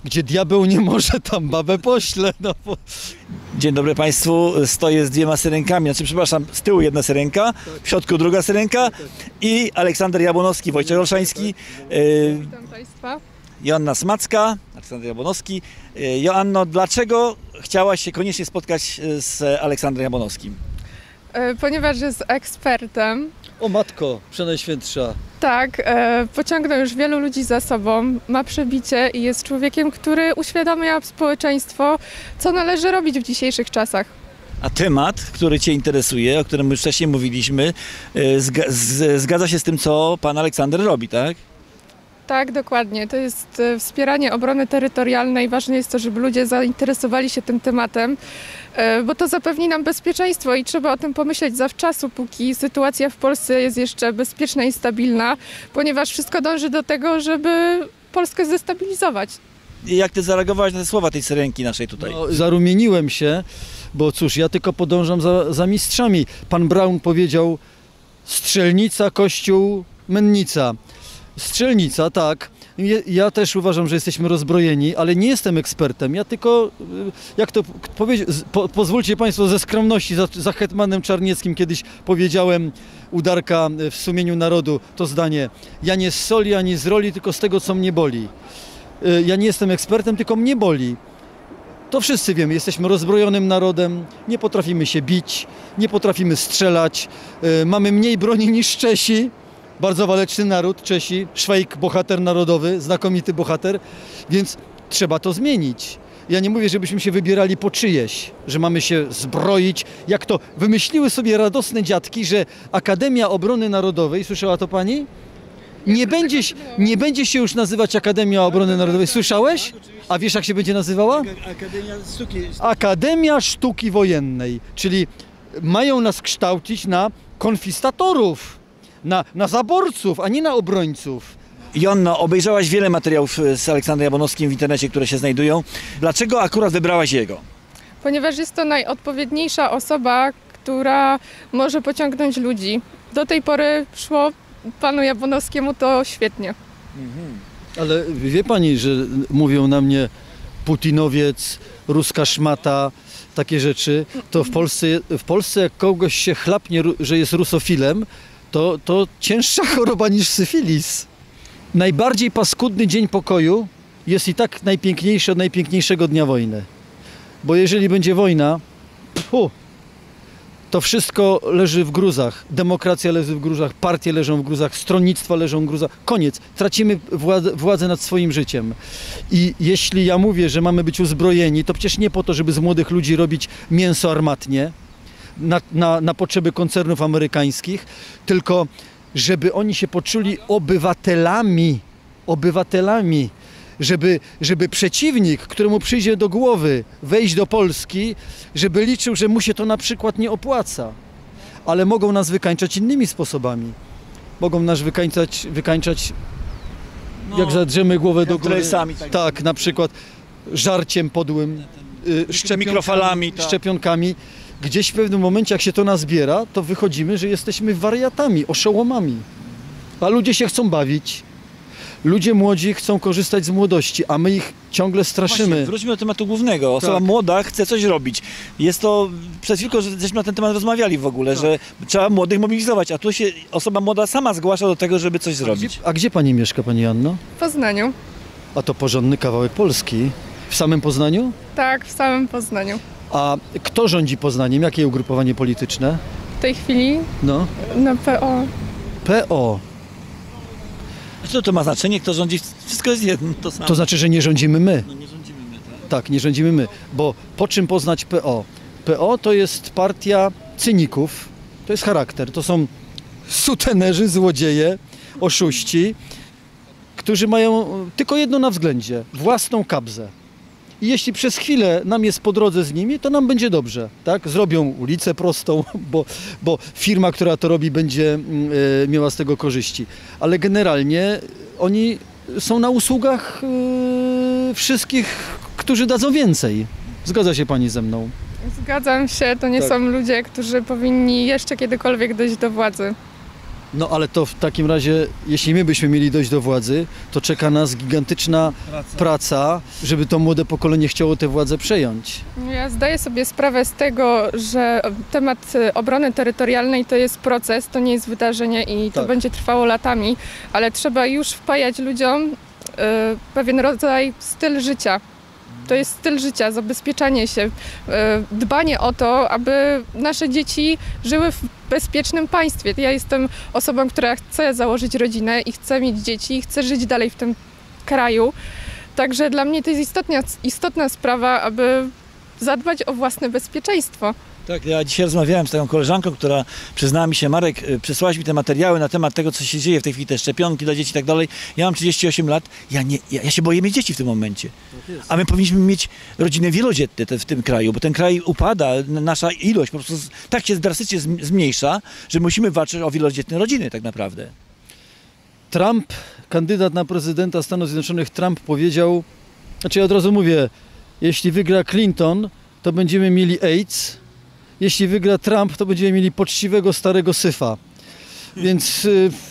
Gdzie diabeł nie może, tam babę pośle. No bo... Dzień dobry Państwu, stoję z dwiema syrenkami, znaczy przepraszam, z tyłu jedna syrenka, w środku druga syrenka i Aleksander Jabłonowski, Wojciech Olszański, Witam Państwa. Joanna Smacka, Aleksander Jabłonowski. Joanno, dlaczego chciałaś się koniecznie spotkać z Aleksandrem Jabłonowskim? Ponieważ jest ekspertem, O matko, Przenajświętsza. tak, pociągnął już wielu ludzi za sobą, ma przebicie i jest człowiekiem, który uświadamia społeczeństwo, co należy robić w dzisiejszych czasach. A temat, który Cię interesuje, o którym już wcześniej mówiliśmy, zgadza się z tym, co pan Aleksander robi, tak? Tak, dokładnie. To jest wspieranie obrony terytorialnej. Ważne jest to, żeby ludzie zainteresowali się tym tematem, bo to zapewni nam bezpieczeństwo i trzeba o tym pomyśleć zawczasu, póki sytuacja w Polsce jest jeszcze bezpieczna i stabilna, ponieważ wszystko dąży do tego, żeby Polskę zdestabilizować. I jak Ty zareagowałeś na te słowa tej syrenki naszej tutaj? No, zarumieniłem się, bo cóż, ja tylko podążam za mistrzami. Pan Braun powiedział strzelnica, kościół, mennica. Strzelnica, tak. Ja też uważam, że jesteśmy rozbrojeni, ale nie jestem ekspertem. Ja tylko, jak to powiedzieć, pozwólcie Państwo, ze skromności za hetmanem Czarnieckim kiedyś powiedziałem u Darka w sumieniu narodu to zdanie: ja nie z soli ani z roli, tylko z tego, co mnie boli. Ja nie jestem ekspertem, tylko mnie boli. To wszyscy wiemy, jesteśmy rozbrojonym narodem, nie potrafimy się bić, nie potrafimy strzelać, mamy mniej broni niż Czesi. Bardzo waleczny naród, Czesi, Szwajk, bohater narodowy, znakomity bohater, więc trzeba to zmienić. Ja nie mówię, żebyśmy się wybierali po czyjeś, że mamy się zbroić, jak to wymyśliły sobie radosne dziadki, że Akademia Obrony Narodowej, słyszała to pani? Nie będzie się już nazywać Akademia Obrony Narodowej. Słyszałeś? A wiesz, jak się będzie nazywała? Akademia Sztuki Wojennej, czyli mają nas kształcić na konfistatorów. Na zaborców, a nie na obrońców. Joanno, obejrzałaś wiele materiałów z Aleksandrem Jabłonowskim w internecie, które się znajdują. Dlaczego akurat wybrałaś jego? Ponieważ jest to najodpowiedniejsza osoba, która może pociągnąć ludzi. Do tej pory szło panu Jabłonowskiemu to świetnie. Ale wie pani, że mówią na mnie putinowiec, ruska szmata, takie rzeczy, to w Polsce jak kogoś się chlapnie, że jest rusofilem, to cięższa choroba niż syfilis. Najbardziej paskudny dzień pokoju jest i tak najpiękniejszy od najpiękniejszego dnia wojny. Bo jeżeli będzie wojna, to wszystko leży w gruzach. Demokracja leży w gruzach, partie leżą w gruzach, stronnictwa leżą w gruzach. Koniec. Tracimy władzę nad swoim życiem. I jeśli ja mówię, że mamy być uzbrojeni, to przecież nie po to, żeby z młodych ludzi robić mięso armatnie, na potrzeby koncernów amerykańskich, tylko żeby oni się poczuli obywatelami, żeby przeciwnik, któremu przyjdzie do głowy wejść do Polski, żeby liczył, że mu się to na przykład nie opłaca. Ale mogą nas wykańczać innymi sposobami. Mogą nas wykańczać jak zadrzemy głowę do góry. Tak, na przykład żarciem podłym, mikrofalami, szczepionkami. Gdzieś w pewnym momencie, jak się to nazbiera, to wychodzimy, że jesteśmy wariatami, oszołomami. A ludzie się chcą bawić. Ludzie młodzi chcą korzystać z młodości, a my ich ciągle straszymy. Właśnie, wróćmy do tematu głównego. Osoba młoda chce coś robić. Jest to, przed chwilką żeśmy na ten temat rozmawiali w ogóle, że trzeba młodych mobilizować, a tu się osoba młoda sama zgłasza do tego, żeby coś zrobić. A gdzie pani mieszka, pani Anno? W Poznaniu. A to porządny kawałek Polski. W samym Poznaniu? Tak, w samym Poznaniu. A kto rządzi Poznaniem? Jakie ugrupowanie polityczne? W tej chwili No. na PO. PO. Co to ma znaczenie? Kto rządzi? Wszystko jest jedno, to samo. To znaczy, że nie rządzimy my. No nie rządzimy my, tak? Tak, nie rządzimy my. Bo po czym poznać PO? PO to jest partia cyników. To jest charakter. To są sutenerzy, złodzieje, oszuści, którzy mają tylko jedno na względzie. Własną kabzę. I jeśli przez chwilę nam jest po drodze z nimi, to nam będzie dobrze, tak? Zrobią ulicę prostą, bo firma, która to robi, będzie miała z tego korzyści. Ale generalnie oni są na usługach wszystkich, którzy dadzą więcej. Zgadza się pani ze mną? Zgadzam się, to nie Tak. są ludzie, którzy powinni jeszcze kiedykolwiek dojść do władzy. No ale to w takim razie, jeśli my byśmy mieli dojść do władzy, to czeka nas gigantyczna praca, żeby to młode pokolenie chciało tę władzę przejąć. Ja zdaję sobie sprawę z tego, że temat obrony terytorialnej to jest proces, to nie jest wydarzenie i to Tak. będzie trwało latami, ale trzeba już wpajać ludziom pewien rodzaj styl życia. To jest styl życia, zabezpieczanie się, dbanie o to, aby nasze dzieci żyły w bezpiecznym państwie. Ja jestem osobą, która chce założyć rodzinę i chce mieć dzieci, i chce żyć dalej w tym kraju. Także dla mnie to jest istotna sprawa, aby zadbać o własne bezpieczeństwo. Tak, ja dzisiaj rozmawiałem z taką koleżanką, która przyznała mi się, Marek, przysłałaś mi te materiały na temat tego, co się dzieje w tej chwili, te szczepionki dla dzieci i tak dalej. Ja mam 38 lat, ja się boję mieć dzieci w tym momencie. A my powinniśmy mieć rodziny wielodzietne w tym kraju, bo ten kraj upada, nasza ilość po prostu tak się drastycznie zmniejsza, że musimy walczyć o wielodzietne rodziny tak naprawdę. Trump, kandydat na prezydenta Stanów Zjednoczonych, Trump powiedział, znaczy ja od razu mówię, jeśli wygra Clinton, to będziemy mieli AIDS, jeśli wygra Trump, to będziemy mieli poczciwego starego syfa. Więc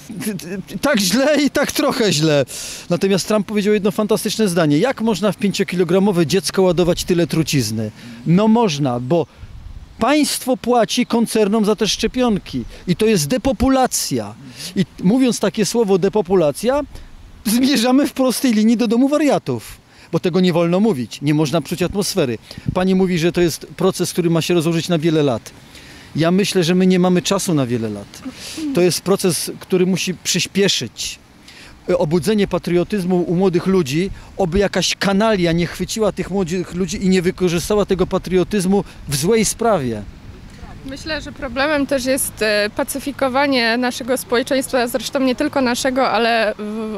tak źle i tak trochę źle. Natomiast Trump powiedział jedno fantastyczne zdanie. Jak można w 5-kilogramowe dziecko ładować tyle trucizny? No można, bo państwo płaci koncernom za te szczepionki. I to jest depopulacja. I mówiąc takie słowo depopulacja, zmierzamy w prostej linii do domu wariatów. Bo tego nie wolno mówić. Nie można psuć atmosfery. Pani mówi, że to jest proces, który ma się rozłożyć na wiele lat. Ja myślę, że my nie mamy czasu na wiele lat. To jest proces, który musi przyspieszyć obudzenie patriotyzmu u młodych ludzi, oby jakaś kanalia nie chwyciła tych młodych ludzi i nie wykorzystała tego patriotyzmu w złej sprawie. Myślę, że problemem też jest pacyfikowanie naszego społeczeństwa, zresztą nie tylko naszego, ale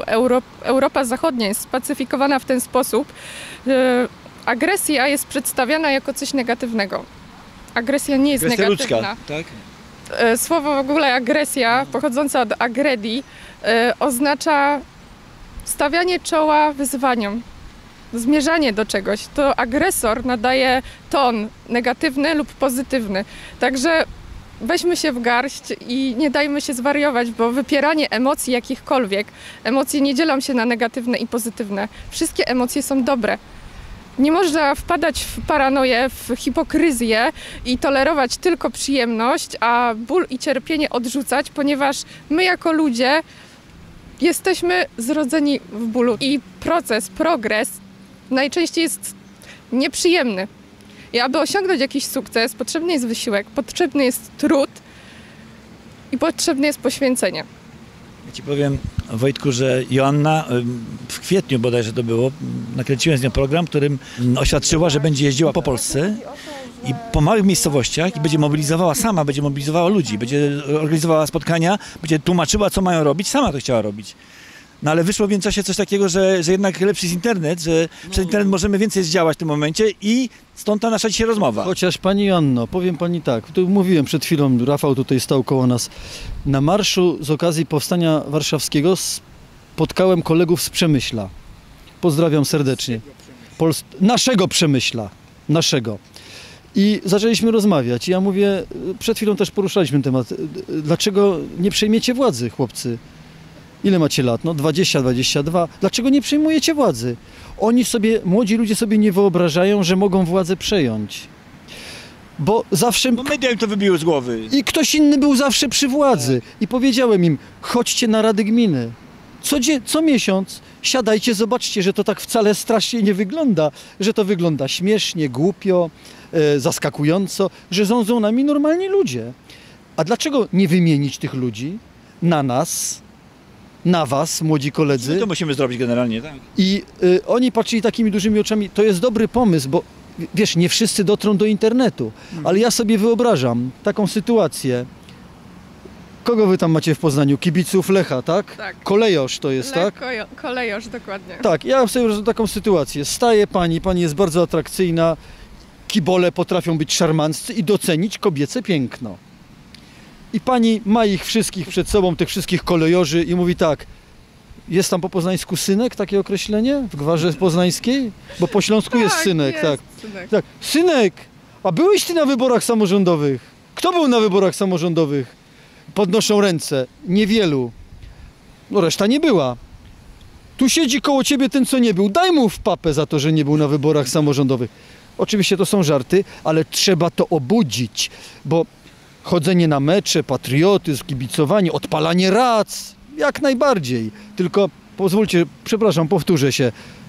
Europa Zachodnia jest spacyfikowana w ten sposób, że agresja jest przedstawiana jako coś negatywnego. Agresja nie jest Agresja negatywna. ludzka, tak? Słowo w ogóle agresja, pochodzące od agredii, oznacza stawianie czoła wyzwaniom, zmierzanie do czegoś. To agresor nadaje ton negatywny lub pozytywny. Także weźmy się w garść i nie dajmy się zwariować, bo wypieranie emocji jakichkolwiek, emocje nie dzielą się na negatywne i pozytywne. Wszystkie emocje są dobre. Nie można wpadać w paranoję, w hipokryzję i tolerować tylko przyjemność, a ból i cierpienie odrzucać, ponieważ my jako ludzie jesteśmy zrodzeni w bólu i progres najczęściej jest nieprzyjemny. I aby osiągnąć jakiś sukces, potrzebny jest wysiłek, potrzebny jest trud i potrzebne jest poświęcenie. Ja ci powiem, Wojtku, że Joanna w kwietniu bodajże to było, nakręciłem z nią program, którym oświadczyła, że będzie jeździła po Polsce i po małych miejscowościach i będzie mobilizowała sama, będzie mobilizowała ludzi, będzie organizowała spotkania, będzie tłumaczyła, co mają robić, sama to chciała robić. No ale wyszło w międzyczasie coś takiego, że jednak lepszy jest internet, że przez internet możemy więcej zdziałać w tym momencie i stąd ta nasza dzisiaj rozmowa. Chociaż pani Joanno, powiem pani tak, tu mówiłem przed chwilą, Rafał tutaj stał koło nas, na marszu z okazji Powstania Warszawskiego spotkałem kolegów z Przemyśla. Pozdrawiam serdecznie. Naszego Przemyśla, naszego. I zaczęliśmy rozmawiać. Ja mówię, przed chwilą też poruszaliśmy temat, dlaczego nie przejmiecie władzy, chłopcy? Ile macie lat? No 20, 22. Dlaczego nie przejmujecie władzy? Młodzi ludzie sobie nie wyobrażają, że mogą władzę przejąć. Bo zawsze... Bo media im to wybiły z głowy. I ktoś inny był zawsze przy władzy. I powiedziałem im, chodźcie na rady gminy. Co miesiąc siadajcie, zobaczcie, że to tak wcale strasznie nie wygląda. Że to wygląda śmiesznie, głupio, zaskakująco, że rządzą nami normalni ludzie. A dlaczego nie wymienić tych ludzi na nas, na was, młodzi koledzy? My to musimy zrobić generalnie, tak? I oni patrzyli takimi dużymi oczami, to jest dobry pomysł, bo wiesz, nie wszyscy dotrą do internetu, ale ja sobie wyobrażam taką sytuację. Kogo wy tam macie w Poznaniu? Kibiców Lecha, tak? Tak. Kolejosz to jest, tak? Kolejoż, dokładnie. Tak, ja sobie wyobrażam taką sytuację. Staje pani jest bardzo atrakcyjna, kibole potrafią być szarmanccy i docenić kobiece piękno. I pani ma ich wszystkich przed sobą, tych wszystkich kolejorzy i mówi tak, jest tam po poznańsku synek, takie określenie w gwarze poznańskiej? Bo po śląsku jest synek, tak. Synek. Tak. Synek, a byłeś ty na wyborach samorządowych? Kto był na wyborach samorządowych? podnoszą ręce. Niewielu. No reszta nie była. Tu siedzi koło ciebie ten, co nie był. Daj mu w papę za to, że nie był na wyborach samorządowych. Oczywiście to są żarty, ale trzeba to obudzić, bo chodzenie na mecze, patriotyzm, kibicowanie, odpalanie rac, jak najbardziej. Tylko pozwólcie, przepraszam, powtórzę się.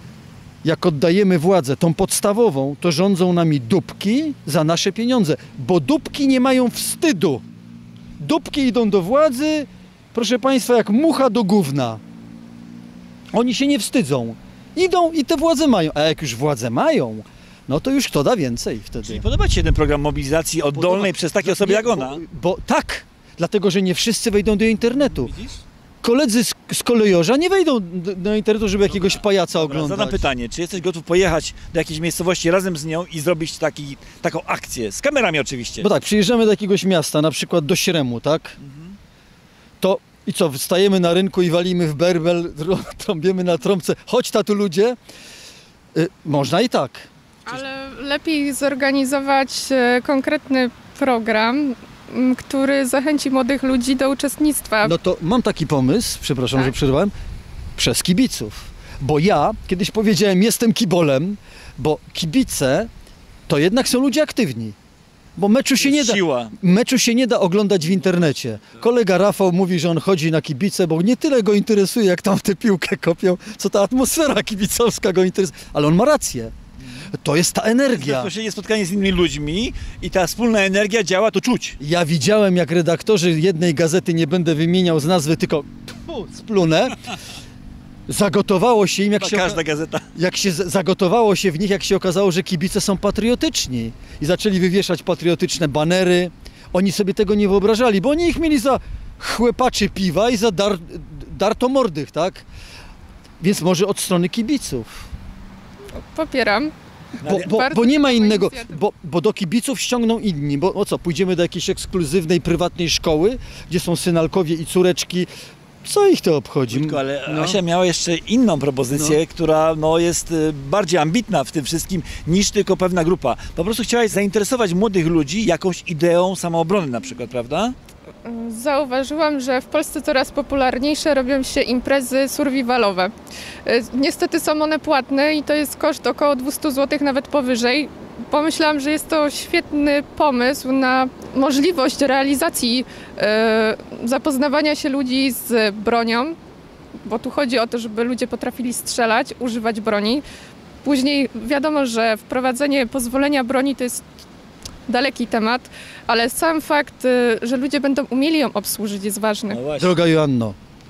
Jak oddajemy władzę, tą podstawową, to rządzą nami dupki za nasze pieniądze, bo dupki nie mają wstydu. Dupki idą do władzy, proszę Państwa, jak mucha do gówna. Oni się nie wstydzą. Idą i te władze mają. A jak już władze mają, no to już kto da więcej wtedy. Czyli podoba Ci się ten program mobilizacji oddolnej przez takie osoby jak ona? Bo tak, dlatego że nie wszyscy wejdą do internetu. Widzisz? Koledzy z kolejorza nie wejdą do internetu, żeby jakiegoś pajaca oglądać. Zadam pytanie, czy jesteś gotów pojechać do jakiejś miejscowości razem z nią i zrobić taką akcję? Z kamerami oczywiście. Bo tak, przyjeżdżamy do jakiegoś miasta, na przykład do Śremu, tak? To i co, wstajemy na rynku i walimy w berbel, trąbiemy na trąbce, chodź tu ludzie. Można i tak. Ale lepiej zorganizować konkretny program, który zachęci młodych ludzi do uczestnictwa. No to mam taki pomysł, przepraszam, Tak. że przerwałem, przez kibiców. Bo ja kiedyś powiedziałem, jestem kibolem, bo kibice to jednak są ludzie aktywni. Bo meczu się nie da oglądać w internecie. Kolega Rafał mówi, że on chodzi na kibice, bo nie tyle go interesuje, jak tam tę piłkę kopią, co ta atmosfera kibicowska go interesuje. Ale on ma rację. To jest ta energia. Bezpośrednie spotkanie z innymi ludźmi i ta wspólna energia działa, to czuć. Ja widziałem, jak redaktorzy jednej gazety, nie będę wymieniał z nazwy, tylko splunę, zagotowało się im, Każda gazeta. zagotowało się w nich, jak się okazało, że kibice są patriotyczni. I zaczęli wywieszać patriotyczne banery. Oni sobie tego nie wyobrażali, bo oni ich mieli za chłypaczy piwa i za dartomordych, tak? Więc może od strony kibiców. Popieram. Bo nie ma Bardzo innego, inicjatywa. bo do kibiców ściągną inni, bo co, pójdziemy do jakiejś ekskluzywnej, prywatnej szkoły, gdzie są synalkowie i córeczki, co ich to obchodzi? Ale No. Asia miała jeszcze inną propozycję, która jest bardziej ambitna w tym wszystkim niż tylko pewna grupa. Po prostu chciałaś zainteresować młodych ludzi jakąś ideą samoobrony na przykład, prawda? Zauważyłam, że w Polsce coraz popularniejsze robią się imprezy survivalowe. Niestety są one płatne i to jest koszt około 200 zł, nawet powyżej. Pomyślałam, że jest to świetny pomysł na możliwość realizacji zapoznawania się ludzi z bronią, bo tu chodzi o to, żeby ludzie potrafili strzelać, używać broni. Później wiadomo, że wprowadzenie pozwolenia broni to jest daleki temat, ale sam fakt, że ludzie będą umieli ją obsłużyć, jest ważny. No właśnie. Droga Joanno,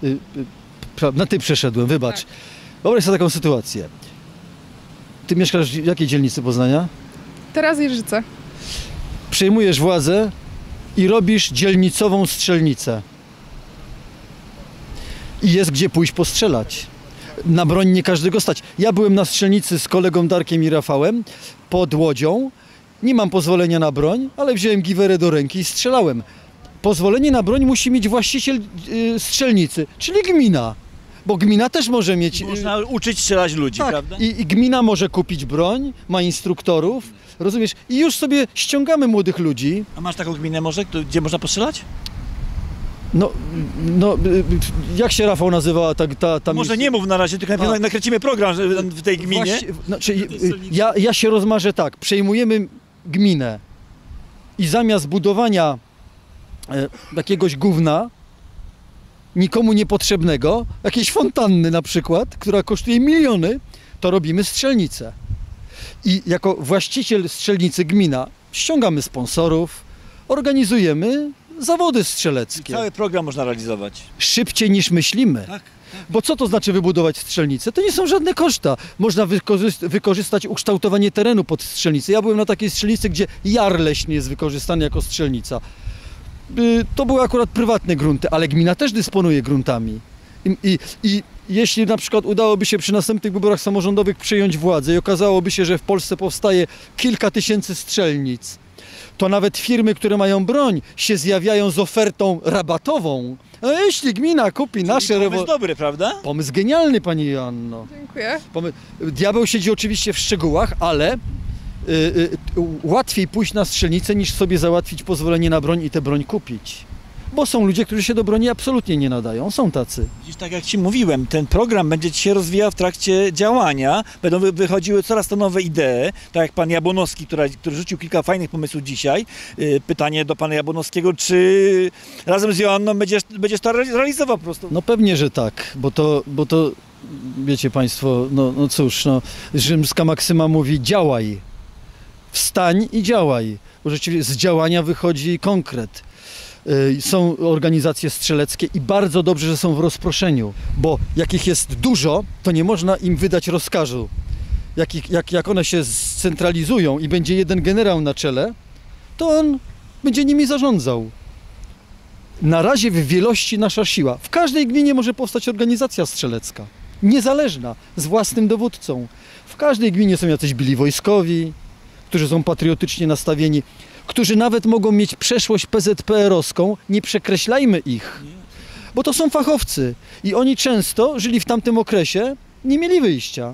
na ty przeszedłem, wybacz. Tak. Wyobraź sobie taką sytuację. Ty mieszkasz w jakiej dzielnicy Poznania? Teraz Jeżyce. Przejmujesz władzę i robisz dzielnicową strzelnicę. I jest gdzie pójść postrzelać. Na broń nie każdego stać. Ja byłem na strzelnicy z kolegą Darkiem i Rafałem pod Łodzią. Nie mam pozwolenia na broń, ale wziąłem giwerę do ręki i strzelałem. Pozwolenie na broń musi mieć właściciel strzelnicy, czyli gmina. Bo gmina też może mieć... Można uczyć strzelać ludzi, tak, prawda? i gmina może kupić broń, ma instruktorów, rozumiesz? I już sobie ściągamy młodych ludzi. A masz taką gminę może, gdzie można postrzelać? No, jak się Rafał nazywała ta Może nie mów na razie, tylko najpierw nakręcimy program w tej gminie. Znaczy, ja się rozmarzę tak, przejmujemy gminę i zamiast budowania jakiegoś gówna, nikomu niepotrzebnego, jakiejś fontanny na przykład, która kosztuje miliony, to robimy strzelnicę. I jako właściciel strzelnicy gmina ściągamy sponsorów, organizujemy zawody strzeleckie. Cały program można realizować. Szybciej niż myślimy. Tak. Bo co to znaczy wybudować strzelnicę? To nie są żadne koszta. Można wykorzystać ukształtowanie terenu pod strzelnicę. Ja byłem na takiej strzelnicy, gdzie jar leśny jest wykorzystany jako strzelnica. To były akurat prywatne grunty, ale gmina też dysponuje gruntami. I jeśli na przykład udałoby się przy następnych wyborach samorządowych przejąć władzę i okazałoby się, że w Polsce powstaje kilka tysięcy strzelnic, to nawet firmy, które mają broń, się zjawiają z ofertą rabatową. A jeśli gmina kupi nasze... Pomysł dobry, prawda? Pomysł genialny, pani Joanno. Dziękuję. Diabeł siedzi oczywiście w szczegółach, ale łatwiej pójść na strzelnicę, niż sobie załatwić pozwolenie na broń i tę broń kupić. bo są ludzie, którzy się do broni absolutnie nie nadają. Są tacy. Widzisz, tak jak Ci mówiłem, ten program będzie się rozwijał w trakcie działania, będą wychodziły coraz to nowe idee, tak jak pan Jabłonowski, który rzucił kilka fajnych pomysłów dzisiaj. Pytanie do pana Jabłonowskiego, czy razem z Joanną będziesz to realizował po prostu? No pewnie, że tak, bo to wiecie państwo, no cóż, no, rzymska maksyma mówi działaj, wstań i działaj, bo rzeczywiście z działania wychodzi konkret. Są organizacje strzeleckie i bardzo dobrze, że są w rozproszeniu, bo jak ich jest dużo, to nie można im wydać rozkazu. Jak one się scentralizują i będzie jeden generał na czele, to on będzie nimi zarządzał. Na razie w wielości nasza siła. W każdej gminie może powstać organizacja strzelecka, niezależna, z własnym dowódcą. W każdej gminie są jacyś byli wojskowi, którzy są patriotycznie nastawieni, którzy nawet mogą mieć przeszłość PZPR-owską, nie przekreślajmy ich, bo to są fachowcy i oni często żyli w tamtym okresie, nie mieli wyjścia.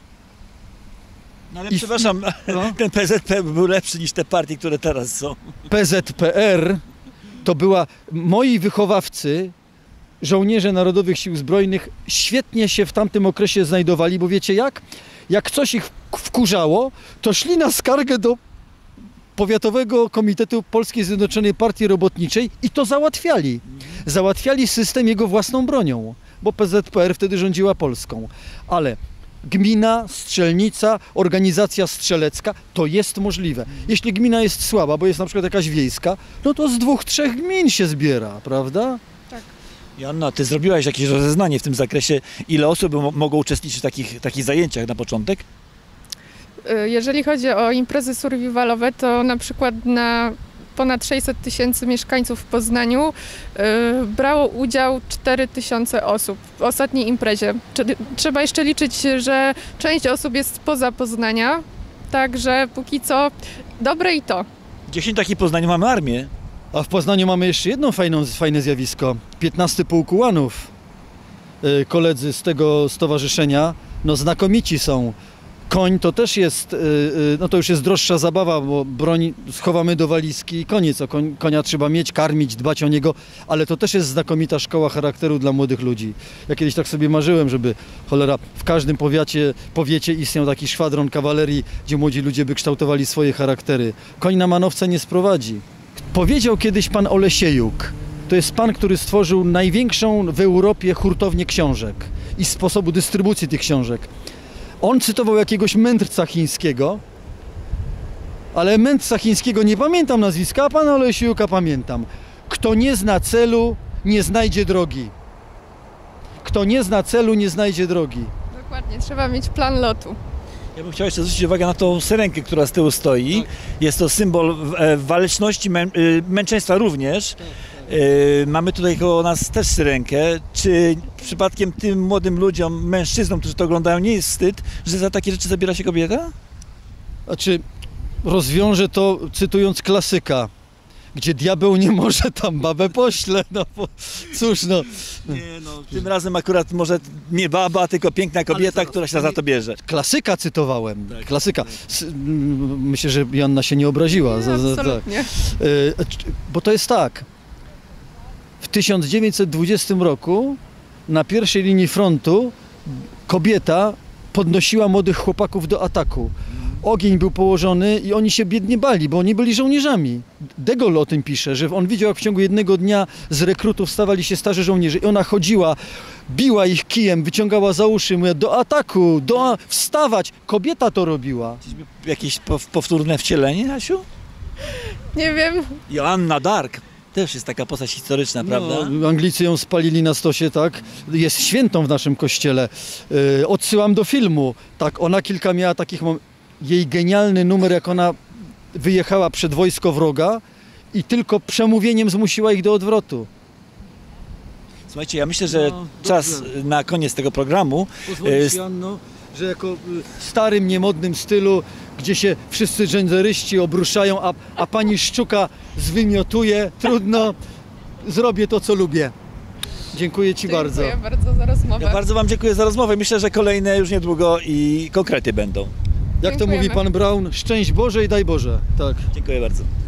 No ale przepraszam, ten PZPR był lepszy niż te partie, które teraz są. PZPR to była, moi wychowawcy, żołnierze Narodowych Sił Zbrojnych, świetnie się w tamtym okresie znajdowali, bo wiecie jak? Jak coś ich wkurzało, to szli na skargę do Powiatowego Komitetu Polskiej Zjednoczonej Partii Robotniczej i to załatwiali. Załatwiali system jego własną bronią, bo PZPR wtedy rządziła Polską. Ale gmina, strzelnica, organizacja strzelecka, to jest możliwe. Jeśli gmina jest słaba, bo jest na przykład jakaś wiejska, no to z 2-3 gmin się zbiera, prawda? Tak. Joanna, ty zrobiłaś jakieś rozeznanie w tym zakresie, ile osób mogą uczestniczyć w takich zajęciach na początek? Jeżeli chodzi o imprezy survivalowe, to na przykład na ponad 600 000 mieszkańców w Poznaniu brało udział 4000 osób w ostatniej imprezie. Trzeba jeszcze liczyć, że część osób jest spoza Poznania, także póki co dobre i to. 10 takich Poznaniu mamy armię. A w Poznaniu mamy jeszcze jedno fajne zjawisko. 15 Pułk Ułanów. Koledzy z tego stowarzyszenia, no znakomici są. Koń to też jest, no to już jest droższa zabawa, bo broń schowamy do walizki i koniec. Konia trzeba mieć, karmić, dbać o niego, ale to też jest znakomita szkoła charakteru dla młodych ludzi. Ja kiedyś tak sobie marzyłem, żeby, cholera, w każdym powiecie istniał taki szwadron kawalerii, gdzie młodzi ludzie by kształtowali swoje charaktery. Koń na manowce nie sprowadzi. Powiedział kiedyś pan Olesiejuk, to jest pan, który stworzył największą w Europie hurtownię książek i sposobu dystrybucji tych książek. On cytował jakiegoś mędrca chińskiego, ale mędrca chińskiego nie pamiętam nazwiska, a pana Olesiejuka pamiętam. Kto nie zna celu, nie znajdzie drogi. Kto nie zna celu, nie znajdzie drogi. Dokładnie, trzeba mieć plan lotu. Ja bym chciał jeszcze zwrócić uwagę na tą syrenkę, która z tyłu stoi. Tak. Jest to symbol waleczności, męczeństwa również. Tak. Mamy tutaj koło nas też syrenkę. Czy przypadkiem tym młodym ludziom, mężczyznom, którzy to oglądają, nie jest wstyd, że za takie rzeczy zabiera się kobieta? Znaczy, rozwiążę to cytując klasyka. Gdzie diabeł nie może, tam babę pośle. No bo, cóż, no. Nie, no. Tym razem akurat może nie baba, tylko piękna kobieta, która się za to bierze. Klasyka cytowałem. Tak. Klasyka. Myślę, że Joanna się nie obraziła. Nie, absolutnie. Bo to jest tak. W 1920 roku na pierwszej linii frontu kobieta podnosiła młodych chłopaków do ataku. Ogień był położony i oni się biednie bali, bo oni byli żołnierzami. De Gaulle o tym pisze, że on widział, jak w ciągu jednego dnia z rekrutów stawali się starzy żołnierze i ona chodziła, biła ich kijem, wyciągała za uszy, mówiła do ataku, wstawać. Kobieta to robiła. Jakieś powtórne wcielenie, Asiu? Nie wiem. Joanna Dark. Też jest taka postać historyczna, prawda? No, Anglicy ją spalili na stosie, tak? Jest świętą w naszym kościele. Odsyłam do filmu. Tak, ona kilka miała takich momentów. Jej genialny numer, jak ona wyjechała przed wojsko wroga i tylko przemówieniem zmusiła ich do odwrotu. Słuchajcie, ja myślę, że czas na koniec tego programu. Pozwolisz, Janno, że jako starym, niemodnym stylu, gdzie się wszyscy genderyści obruszają, a pani Szczuka zwymiotuje, trudno, zrobię to, co lubię. Dziękuję Ci bardzo. Dziękuję bardzo za rozmowę. Ja bardzo Wam dziękuję za rozmowę. Myślę, że kolejne już niedługo i konkrety będą. Jak to mówi pan Braun, szczęść Boże i daj Boże. Tak. Dziękuję bardzo.